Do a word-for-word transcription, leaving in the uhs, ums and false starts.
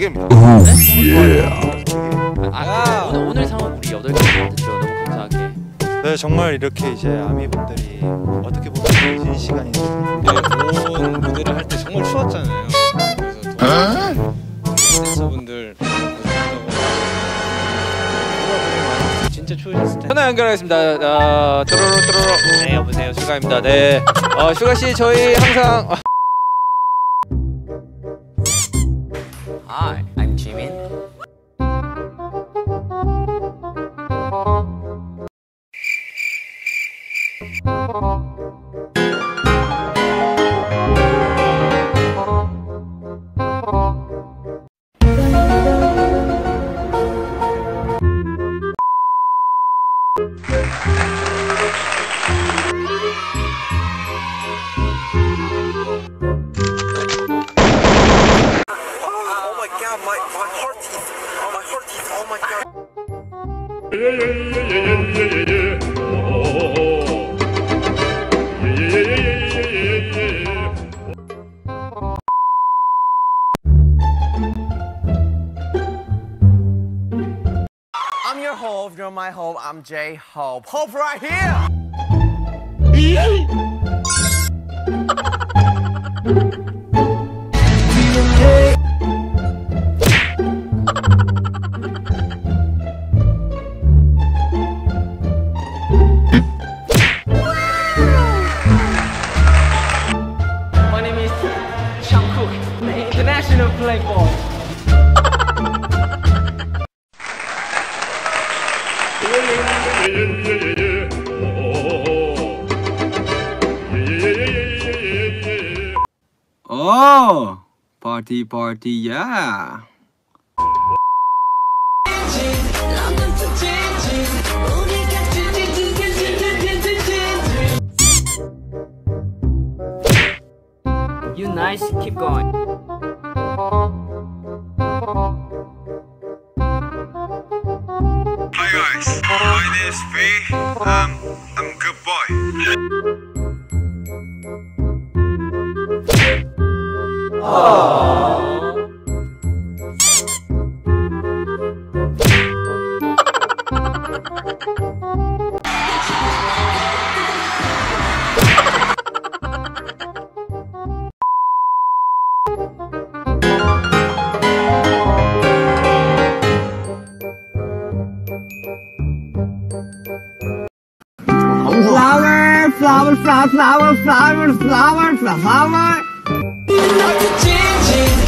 개입니다. 예. 아, 오늘, 오늘 상황 우리 여덟 개 듣죠. 너무 감사하게. 네, 정말 이렇게 이제 아미분들이 어떻게 보면 긴 시간이 좋은 무대를 할 때 정말 추웠잖아요. 그래서 댄서분들 진짜 추우셨을 때. 전화 연결하겠습니다. 어, 뚜루루 뚜루루. 네, 여보세요. 슈가입니다. 네. 어, 슈가 씨 저희 항상 Hi, I'm Jimin. I'm your Hope, you're my Hope, I'm J Hope. Hope right here! My name is Jungkook, the international playboy. Oh, party, party, yeah. You nice. Keep going. Hi guys, my name is V. Um, I'm a good boy. Flower, flower, flower, flower, flower, flower, flower.